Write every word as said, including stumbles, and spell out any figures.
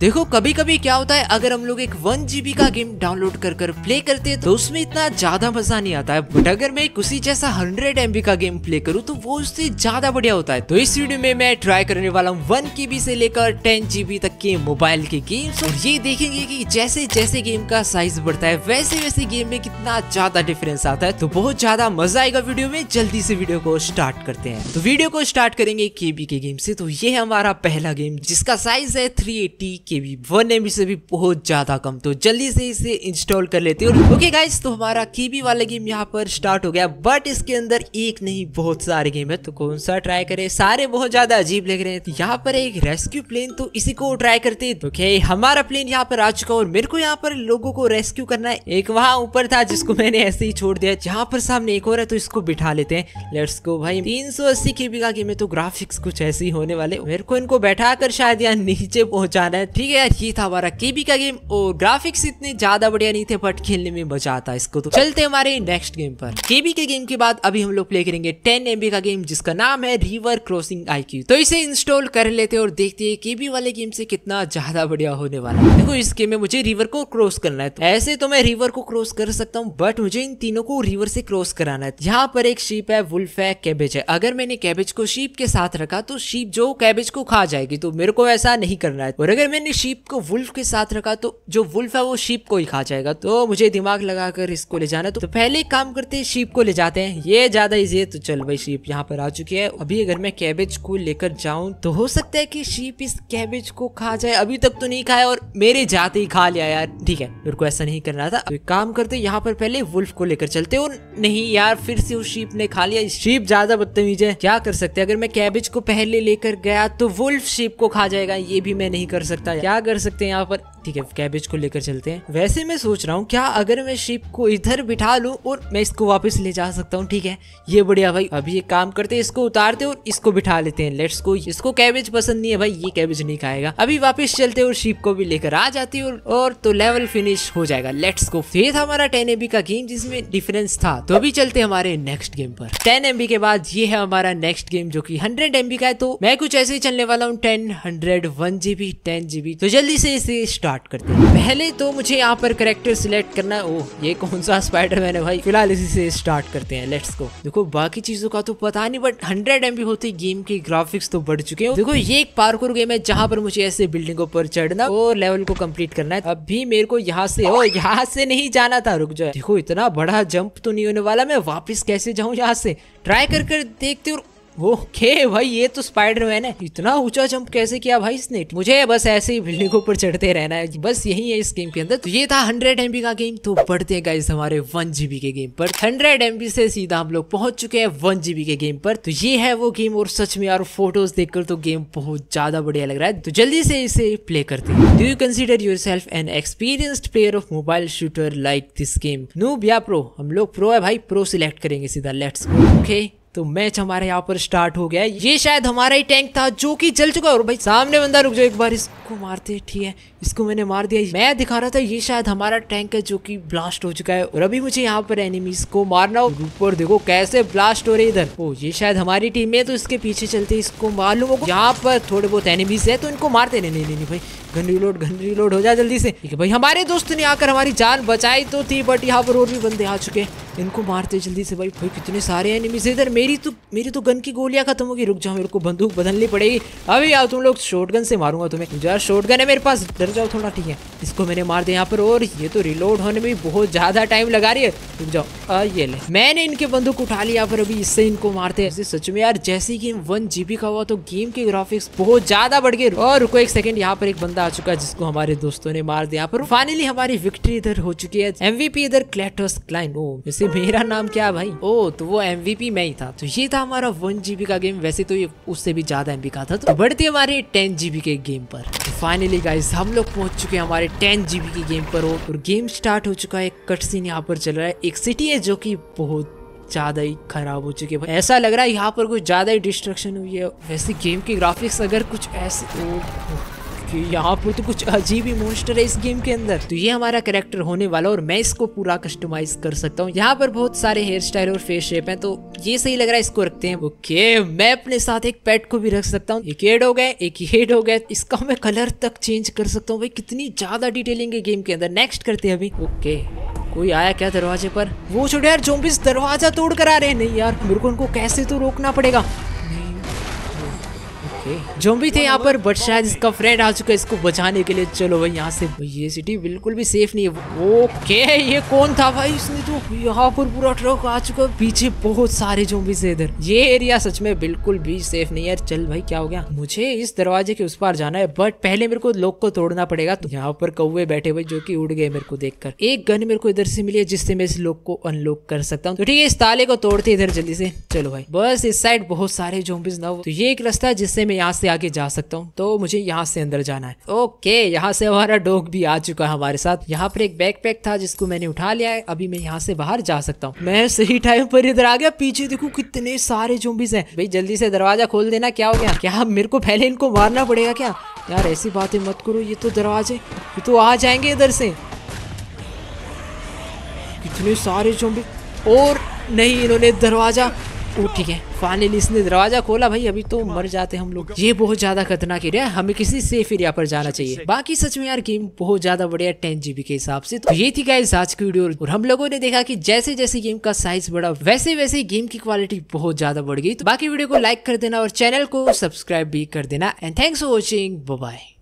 देखो कभी कभी क्या होता है, अगर हम लोग एक वन जीबी का गेम डाउनलोड कर कर प्ले करते हैं तो उसमें इतना ज्यादा मजा नहीं आता है। बट अगर मैं उसी जैसा हंड्रेड एमबी का गेम प्ले करूँ तो वो उससे ज्यादा बढ़िया होता है। तो इस वीडियो में मैं ट्राई करने वाला हूँ वन केबी से लेकर टेन जीबी तक के मोबाइल के गेम्स, और ये देखेंगे कि जैसे जैसे गेम का साइज बढ़ता है वैसे वैसे गेम में कितना ज्यादा डिफरेंस आता है। तो बहुत ज्यादा मजा आएगा वीडियो में। जल्दी से वीडियो को स्टार्ट करते हैं। तो वीडियो को स्टार्ट करेंगे केबी के गेम से। तो ये है हमारा पहला गेम जिसका साइज है three eighty KB, one MB से भी बहुत ज्यादा कम। तो जल्दी से इसे इंस्टॉल कर लेते हैं। ओके गाइस, तो हमारा केबी वाला गेम यहाँ पर स्टार्ट हो गया। बट इसके अंदर एक नहीं बहुत सारे गेम है, तो कौन सा ट्राई करें? सारे बहुत ज्यादा अजीब लग रहे हैं। तो यहाँ पर एक रेस्क्यू प्लेन, तो इसी को ट्राई करते हैं। ओके, हमारा प्लेन यहाँ पर आ चुका और मेरे को यहाँ पर लोगों को रेस्क्यू करना है। एक वहां ऊपर था जिसको मैंने ऐसे ही छोड़ दिया। यहाँ पर सामने एक और है, तो इसको बिठा लेते हैं। लेट्स गो भाई। तीन सौ अस्सी केबी का गेम है तो ग्राफिक्स कुछ ऐसे ही होने वाले। मेरे को इनको बैठा कर शायद यहाँ नीचे पहुंचाना है। ठीक है यार, ये था हमारा केबी का गेम और ग्राफिक्स इतने ज्यादा बढ़िया नहीं थे बट खेलने में मजा आता है इसको। तो चलते हैं हमारे नेक्स्ट गेम पर। केबी के गेम के बाद अभी हम लोग प्ले करेंगे टेन एमबी का गेम जिसका नाम है रिवर क्रॉसिंग आईक्यू। तो इसे इंस्टॉल कर लेते हैं और देखते हैं केबी वाले गेम से कितना ज्यादा बढ़िया होने वाला है। देखो इस गेम में मुझे रिवर को क्रॉस करना है। तो ऐसे तो मैं रिवर को क्रॉस कर सकता हूँ बट मुझे इन तीनों को रिवर से क्रॉस कराना है। यहाँ पर एक शीप है, वुल्फ है, कैबेज है। अगर मैंने कैबेज को शीप के साथ रखा तो शीप जो कैबेज को खा जाएगी, तो मेरे को ऐसा नहीं करना है। और अगर मैंने शीप को वुल्फ के साथ रखा तो जो वुल्फ है वो शीप को ही खा जाएगा। तो मुझे दिमाग लगाकर इसको ले जाना। तो, तो पहले एक काम करते हैं, शीप को ले जाते हैं। ये ज्यादा इजी है। तो चल भाई, शीप यहाँ पर आ चुकी है। अभी अगर मैं कैबेज को लेकर जाऊं तो हो सकता है कि शीप इस कैबेज को खा जाए। अभी तक तो नहीं खाया और मेरे जाते ही खा लिया यार। ठीक है, मेरे को ऐसा नहीं करना था। तो एक काम करते, यहाँ पर पहले वुल्फ को लेकर चलते। और नहीं यार, फिर से उस शीप ने खा लिया। शीप ज्यादा बदतमीज है। क्या कर सकते हैं? अगर मैं कैबेज को पहले लेकर गया तो वुल्फ शीप को खा जाएगा। ये भी मैं नहीं कर सकता। क्या कर सकते हैं यहाँ पर? ठीक है, कैबेज को लेकर चलते हैं। वैसे मैं सोच रहा हूँ क्या अगर मैं शीप को इधर बिठा लूं और मैं इसको वापस ले जा सकता हूँ। ठीक है, ये बढ़िया भाई। अभी एक काम करते हैं, इसको उतारते और इसको बिठा लेते हैं। Let's go. इसको कैबेज पसंद नहीं है भाई, ये कैबेज नहीं खाएगा। अभी वापस चलते और शीप को भी लेकर आ जाती है और, और तो लेवल फिनिश हो जाएगा। Let's go. ये था हमारा टेन एमबी का गेम जिसमें डिफरेंस था। तो अभी चलते हैं हमारे नेक्स्ट गेम पर। टेन एमबी के बाद ये है हमारा नेक्स्ट गेम जो की हंड्रेड एमबी का है। तो मैं कुछ ऐसे ही चलने वाला हूँ, ten, hundred, one GB, ten GB. तो जल्दी से इसे स्टार्ट करते हैं। पहले तो मुझे यहाँ पर कैरेक्टर सिलेक्ट करना है। ओह, ये कौन सा स्पाइडरमैन है भाई? फिलहाल इसी से स्टार्ट करते हैं। Let's go. देखो बाकी चीजों का तो पता नहीं बट हंड्रेड एमबी होते गेम के ग्राफिक्स तो बढ़ चुके हैं। देखो ये एक पार्कोर गेम है जहाँ पर मुझे ऐसे बिल्डिंगों पर चढ़ना और लेवल को कंप्लीट करना है। अभी मेरे को यहाँ से, ओ यहाँ से नहीं जाना था, रुक जाए। देखो इतना बड़ा जंप तो नहीं होने वाला। मैं वापिस कैसे जाऊँ यहाँ से? ट्राई कर कर देखते और ओके भाई, ये तो स्पाइडरमैन है। इतना ऊंचा जंप कैसे किया भाई इसने? मुझे बस ऐसे ही बिल्डिंगों पर चढ़ते रहना है, बस यही है इस गेम के अंदर। तो ये था हंड्रेड एमबी का गेम। तो बढ़ते हैं गाइस हमारे वन जीबी के गेम पर। हंड्रेड एमबी से सीधा हम लोग पहुंच चुके हैं वन जीबी के गेम पर। तो ये है वो गेम और सच में यार फोटोज देखकर तो गेम बहुत ज्यादा बढ़िया लग रहा है। तो जल्दी से इसे प्ले करते हैं। Do you consider yourself an experienced player of mobile shooter like this game? Noob या प्रो? हम लोग प्रो है भाई, प्रो सिलेक्ट करेंगे सीधा। Let's go. ओके, तो मैच हमारे यहाँ पर स्टार्ट हो गया है। ये शायद हमारा ही टैंक था जो कि जल चुका है। और भाई सामने बंदा, रुक जाओ एक बार, इसको मारते। ठीक है, इसको मैंने मार दिया। मैं दिखा रहा था ये शायद हमारा टैंक है जो कि ब्लास्ट हो चुका है। और अभी मुझे यहाँ पर एनिमीज को मारना। और ऊपर देखो कैसे ब्लास्ट हो रहे इधर। ओ ये शायद हमारी टीम में, तो इसके पीछे चलते इसको मालूम होगा। यहाँ पर थोड़े बहुत एनिमीज है तो इनको मारते। नहीं नहीं नहीं भाई, गन रिलोड, गन रिलोड हो जाए जल्दी से। ठीक है भाई, हमारे दोस्त ने आकर हमारी जान बचाई तो थी बट यहाँ पर और भी बंदे आ चुके हैं। इनको मारते जल्दी से भाई। भाई कितने सारे एनिमीज इधर। मेरी तो मेरी तो गन की गोलियां खत्म होगी। रुक जाओ, मेरे को बंदूक बदलनी पड़ेगी। अभी आओ तुम लोग, शॉटगन से मारूंगा तुम्हें। यार शॉटगन है मेरे पास, डर जाओ थोड़ा। ठीक है, इसको मैंने मार दिया यहाँ पर। और ये तो रिलोड होने में बहुत ज्यादा टाइम लगा रही है। रुक जाओ, आ, ये ले, मैंने इनके बंदूक उठा लिया पर अभी इससे इनको मारते हैं। सच में यार जैसे गेम वन जीबी का हुआ तो गेम के ग्राफिक्स बहुत ज्यादा बढ़ गए। और रुको एक सेकंड, यहाँ पर एक बंदा आ चुका है जिसको हमारे दोस्तों ने मार दिया। पर फाइनली हमारी विक्ट्री इधर हो चुकी है। एमवीपी इधर क्लेटोस क्लाइन। ओ वैसे मेरा नाम क्या भाई? ओ तो वो एमवीपी मैं ही था। तो ये था हमारा वन जीबी का गेम। वैसे तो ये उससे भी ज्यादा एमबी का था। तो बढ़ते हमारे टेन जीबी के गेम पर। तो फाइनली गाइस हम लोग पहुंच चुके हैं हमारे टेन जीबी के गेम पर। और गेम स्टार्ट हो चुका है। कट सीन यहाँ पर चल रहा है। एक सिटी है जो की बहुत ज्यादा ही खराब हो चुकी है। ऐसा लग रहा है यहाँ पर कुछ ज्यादा ही डिस्ट्रक्शन हुई है। वैसे गेम के ग्राफिक्स अगर कुछ ऐसे, यहाँ पर तो कुछ अजीब ही मॉन्स्टर है इस गेम के अंदर। तो ये हमारा कैरेक्टर होने वाला और मैं इसको पूरा कस्टमाइज कर सकता हूँ। यहाँ पर बहुत सारे हेयर स्टाइल और फेस शेप है, तो ये सही लग रहा है, इसको रखते हैं। ओके, मैं अपने साथ एक पेट को भी रख सकता हूँ। एक हेड हो गए, एक हेड हो गया। इसका मैं कलर तक चेंज कर सकता हूँ। भाई कितनी ज्यादा डिटेलिंग है गेम के अंदर। नेक्स्ट करते हैं अभी। ओके, कोई आया क्या दरवाजे पर? वो छोटे यार, ज़ॉम्बीज़ दरवाजा तोड़ कर आ रहे हैं। नहीं यार, मेरे को उनको कैसे तो रोकना पड़ेगा। ज़ॉम्बी थे यहाँ पर, बट शायद इसका फ्रेंड आ चुका है इसको बचाने के लिए। चलो भाई यहाँ से। ये सिटी बिल्कुल भी सेफ नहीं है। ओके, ये कौन था भाई? इसने तो यहाँ पर पूरा ट्रक आ चुका है। पीछे बहुत सारे ज़ॉम्बी से इधर। ये एरिया सच में बिल्कुल भी सेफ नहीं है। चल भाई, क्या हो गया? मुझे इस दरवाजे के उस पार जाना है, बट पहले मेरे को लॉक को तोड़ना पड़ेगा। तो यहाँ पर कौवे बैठे हुए जो की उड़ गए मेरे को देखकर। एक गन मेरे को इधर से मिली है जिससे मैं इस लॉक को अनलॉक कर सकता हूँ। तो ठीक है, इस ताले को तोड़ते इधर जल्दी से। चलो भाई, बस इस साइड बहुत सारे ज़ॉम्बीज़ ना हो। तो ये एक रास्ता है जिससे मैं यहाँ से आगे जा सकता हूँ। तो मुझे यहाँ से अंदर जाना है। ओके, यहाँ से हमारा डॉग भी आ चुका है हमारे साथ। यहाँ पर एक बैकपैक था जिसको मैंने उठा लिया है। अभी मैं यहाँ से बाहर जा सकता हूँ। मैं सही टाइम पर इधर आ गया। पीछे देखो कितने सारे ज़ॉम्बीज़ हैं। भाई जल्दी से दरवाजा खोल देना। क्या हो गया? क्या मेरे को पहले इनको मारना पड़ेगा क्या? यार ऐसी बातें मत करो। ये तो दरवाजे, ये तो आ जाएंगे इधर से। कितने सारे ज़ॉम्बी। और नहीं, इन्होंने दरवाजा, ओ ठीक है, फाइनली इसने दरवाजा खोला। भाई अभी तो मर जाते हम लोग। ये बहुत ज्यादा खतरनाक एरिया है, हमें किसी सेफ एरिया पर जाना चाहिए। बाकी सच में यार गेम बहुत ज्यादा बढ़िया, टेन जीबी के हिसाब से। तो ये थी गाइस आज की वीडियो, और हम लोगों ने देखा कि जैसे जैसे गेम का साइज बढ़ा वैसे वैसे गेम की क्वालिटी बहुत ज्यादा बढ़ गई। तो बाकी वीडियो को लाइक कर देना और चैनल को सब्सक्राइब भी कर देना। And thanks for watching, bye bye.